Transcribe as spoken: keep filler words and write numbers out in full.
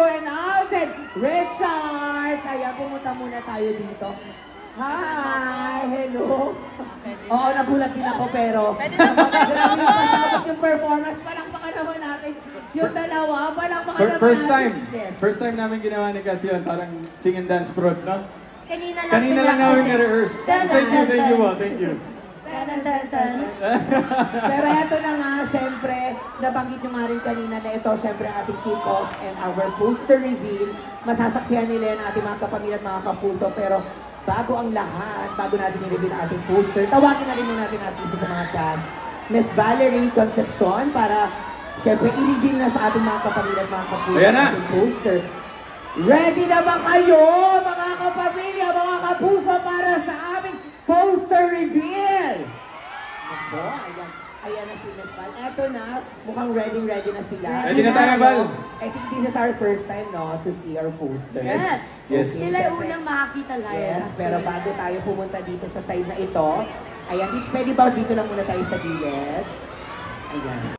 and Alden Richards. Ayan, pumunta muna tayo dito. Hi! Hello! Oo, nagulat din ako pero grabe pasabot yung performance. Palakpakan naman natin yung dalawa. Palakpakan naman First natin. time. Yes. First time namin ginawa ni Kat yun. Parang sing and dance prod, no? Kanina lang, Kanina lang namin na-rehearse. Thank you, thank you po, thank you. Pero eto na nga, syempre, nabanggit nyo nga rin kanina na ito, syempre ating kick-off and our poster reveal. Masasaksihan nila yan ating mga kapamilya at mga kapuso. Pero bago ang lahat, bago natin i-reveal ang ating poster, tawagin na rin muna natin natin isa sa mga cast. Miss Valerie Concepcion para syempre i-reveal na sa ating mga kapamilya at mga kapuso ang ating poster. Ready na ba kayo, mga kapamilya, mga kapuso, para sa aming poster reveal? Ako, ayan. Ayan na si Miss Val. Eto na, mukhang ready-ready na sila. Ready na tayo, Val. I think this is our first time, no, to see our poster. Yes. Yes. Okay, Sila syempre. unang makakita live. Yes, actually. pero bago tayo pumunta dito sa side na ito, ayan, dito, pwede ba dito lang muna tayo sa gilid? Ayan.